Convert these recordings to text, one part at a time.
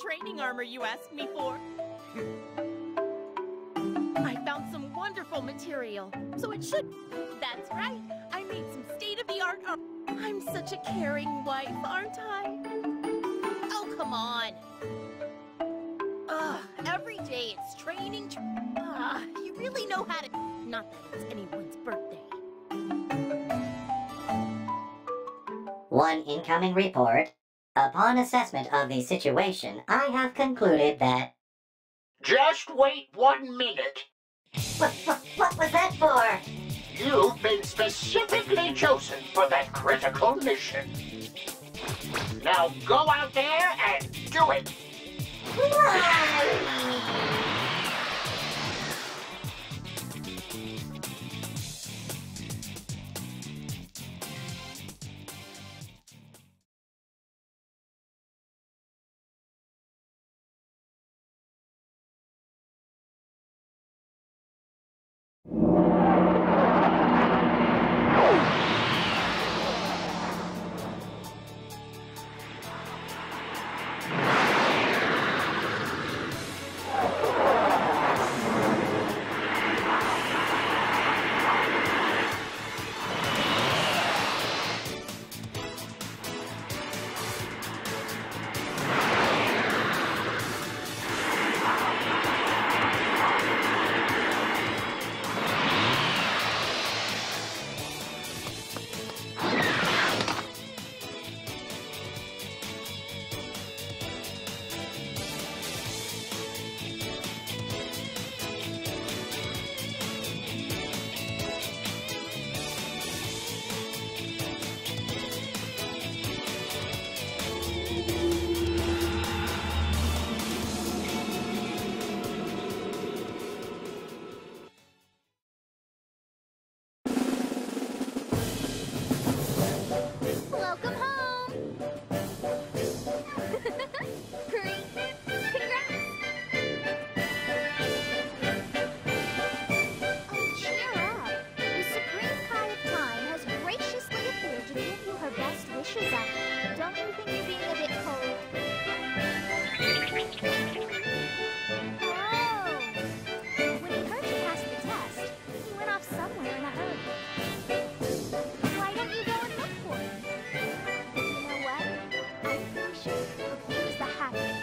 training armor you asked me for. I found some wonderful material, so it should... That's right, I made some state-of-the-art armor. I'm such a caring wife, aren't I? Oh, come on. Ugh, every day it's training. You really know how to... Not that it's anyone's birthday. One incoming report. Upon assessment of the situation, I have concluded that... Just wait 1 minute. What was that for? You've been specifically chosen for that critical mission. Now go out there and do it. Welcome home! Great! Congrats! Oh, cheer up! The Supreme Kai of Time has graciously appeared to give you her best wishes out. Don't you think you're being a bit cold? Oh! When he heard you passed the test, he went off somewhere in a hurry. Why don't you go and look for him? You know what? I'm pretty sure he was the happy.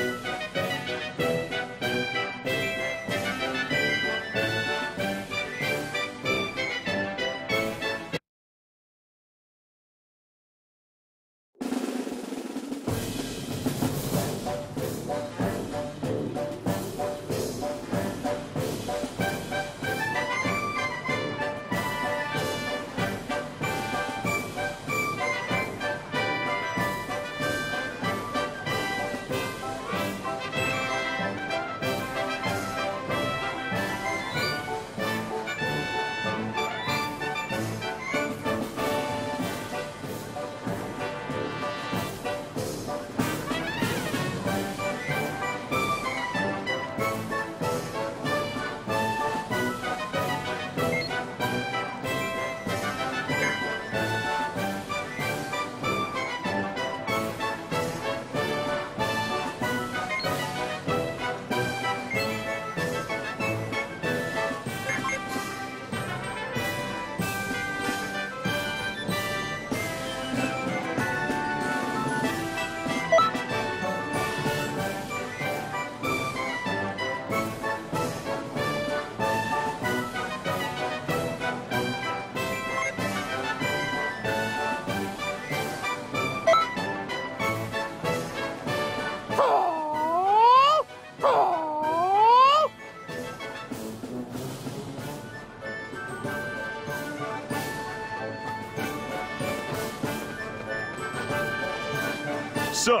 Sup?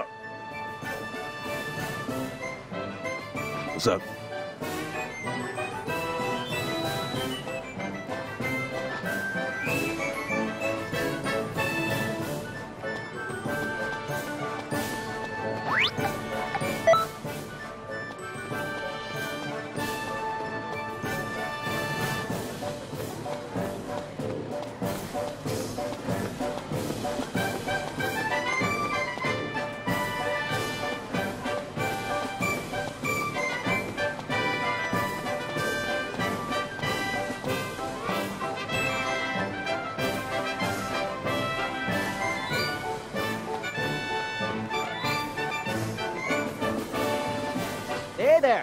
What's up? Hey there!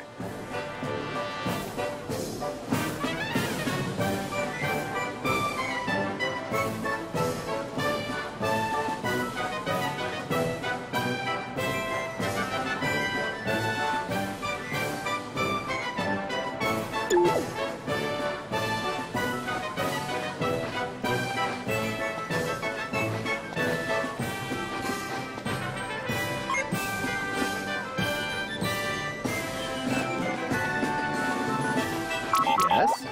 Yes?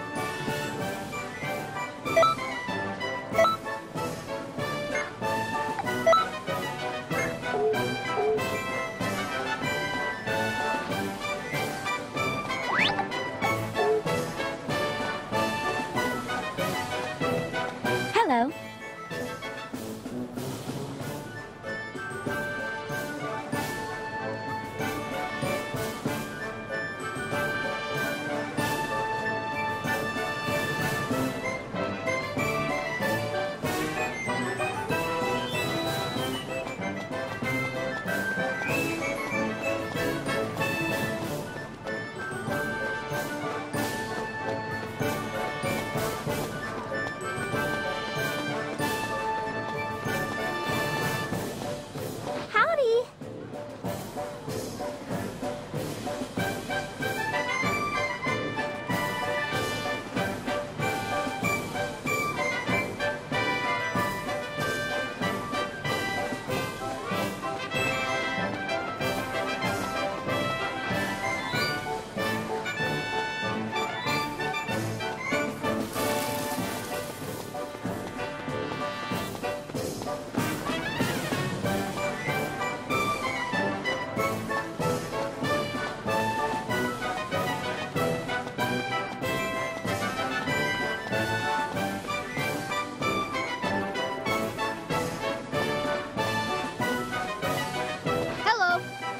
Hello. Howdy. Hello.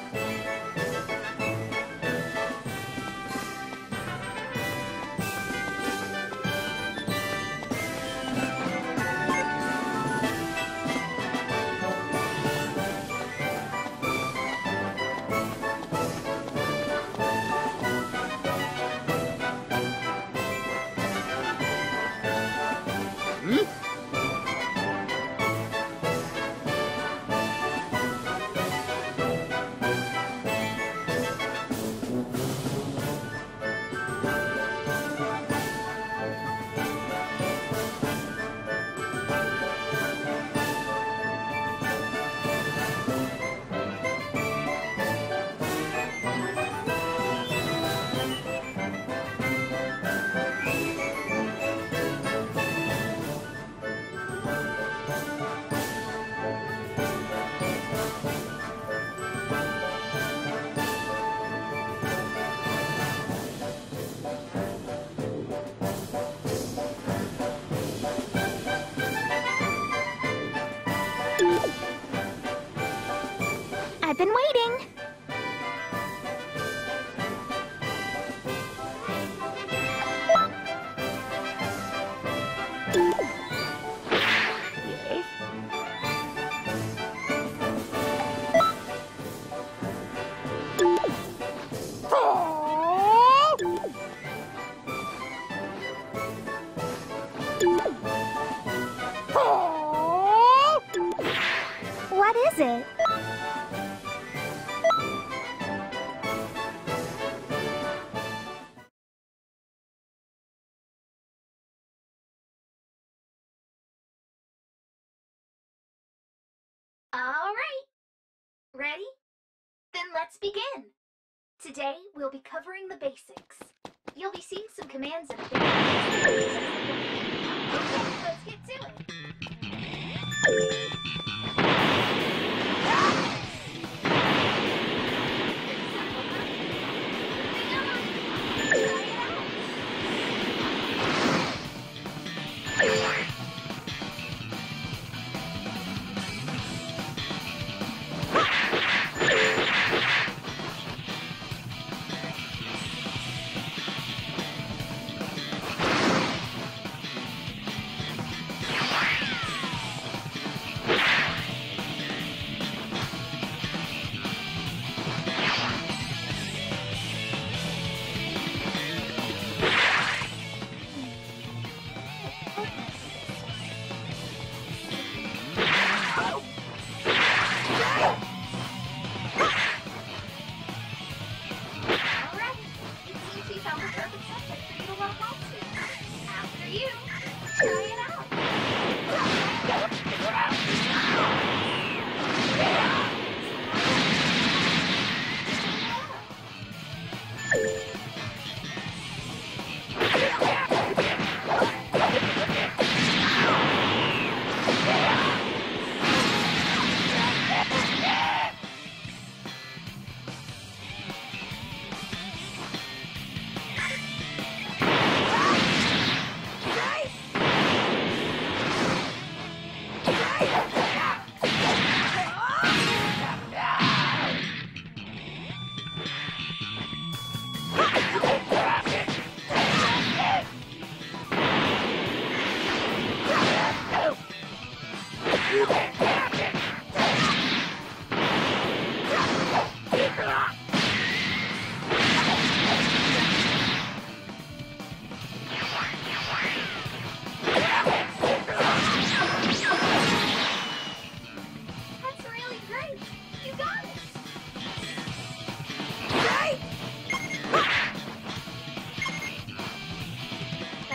I've been waiting. What is it? All right. Ready? Then let's begin. Today, we'll be covering the basics. You'll be seeing some commands and things. Okay, let's get to it.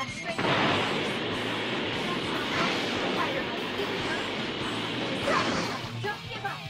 strength of don't give up.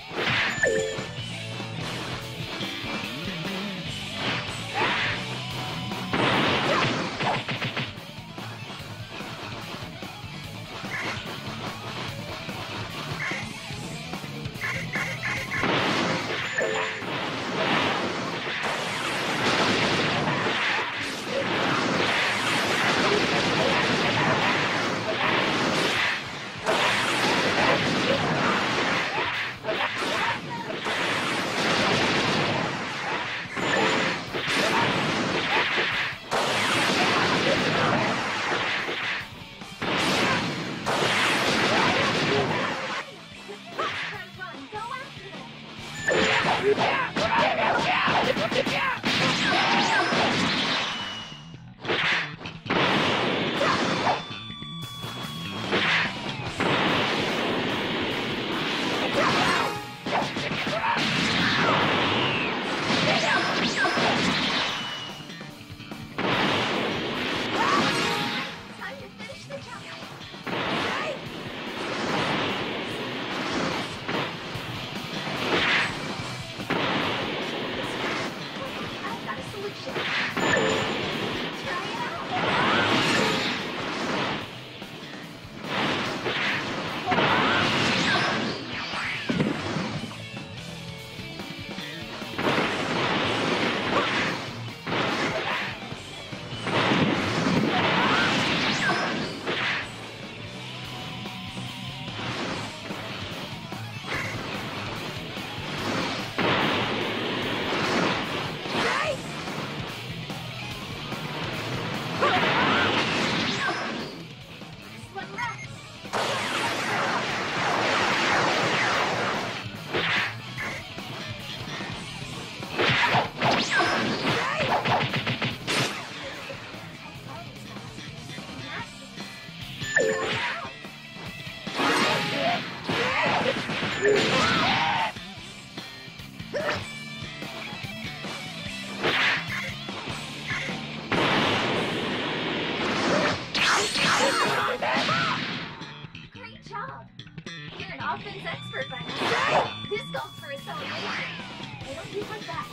Great job! You're an offense expert by now. This calls for a celebration. I don't do like that.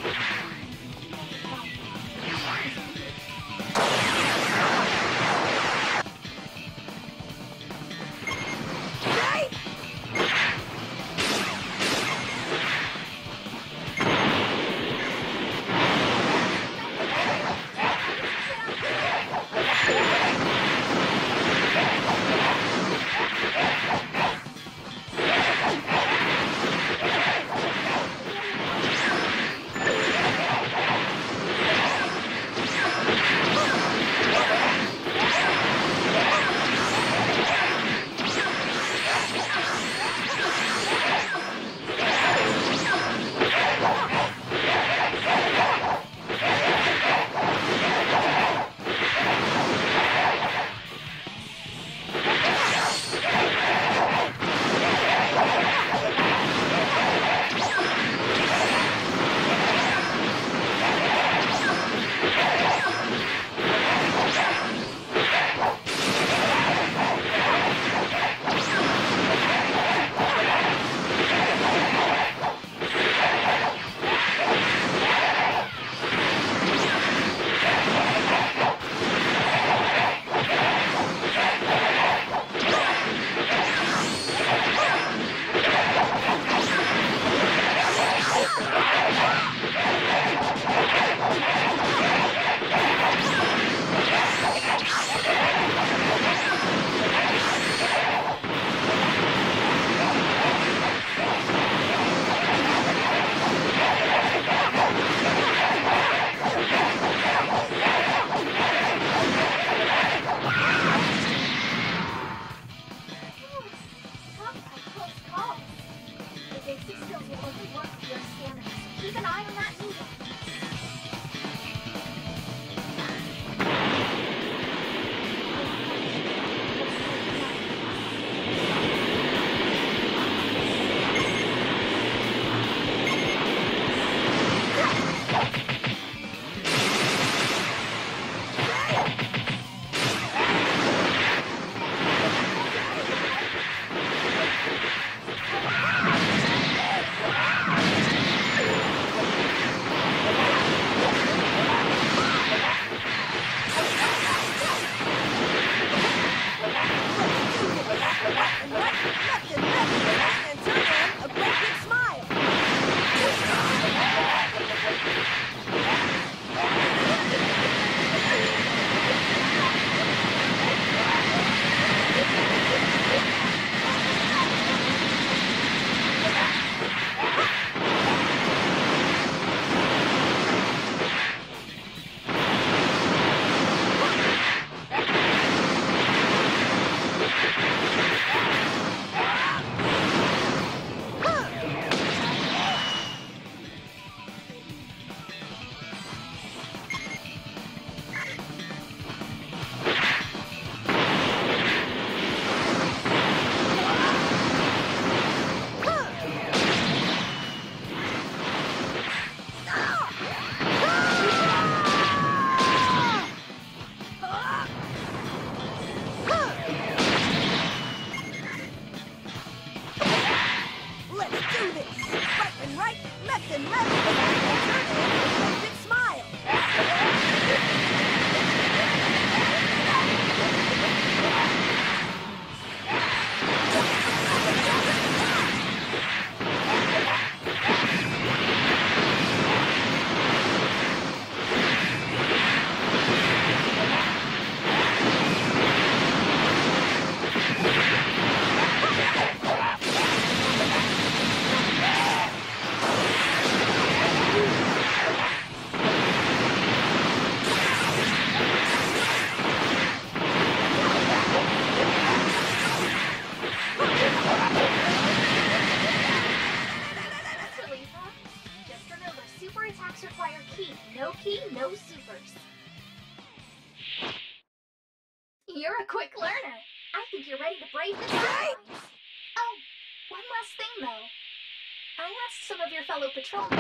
Quick learner. I think you're ready to brave the timelines. Oh, one last thing though. I asked some of your fellow patrolmen.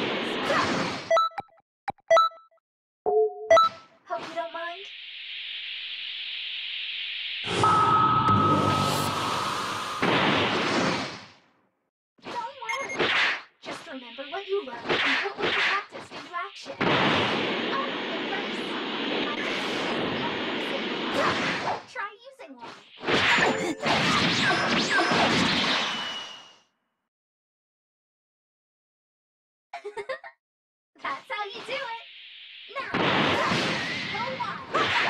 Hope you don't mind. Don't worry. Just remember what you learned and put what you practiced into action. Oh, and first, try using one. That's how you do it. Now, go on.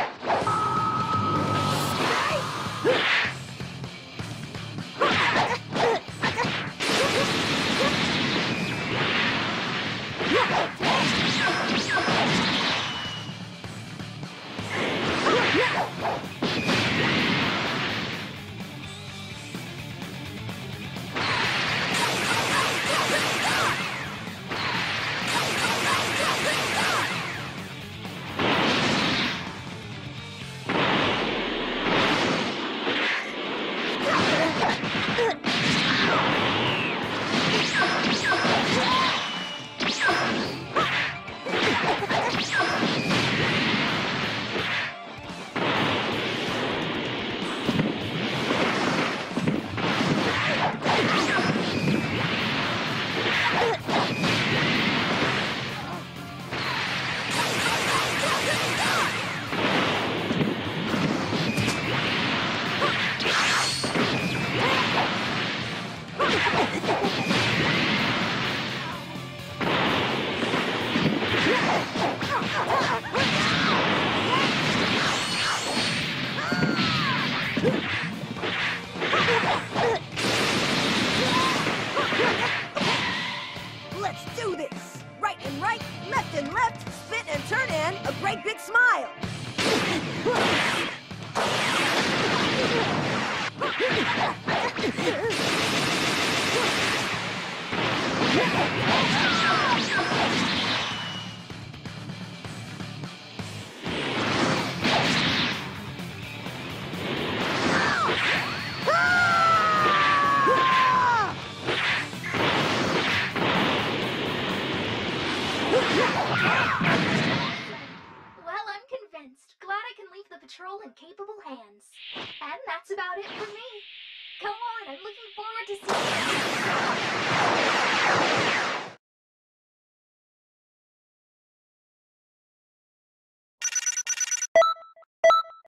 Let's do this! Right and right, left and left, spin and turn in a great big smile! Well, I'm convinced. Glad I can leave the patrol in capable hands. And that's about it for me. Come on, I'm looking forward to seeing you.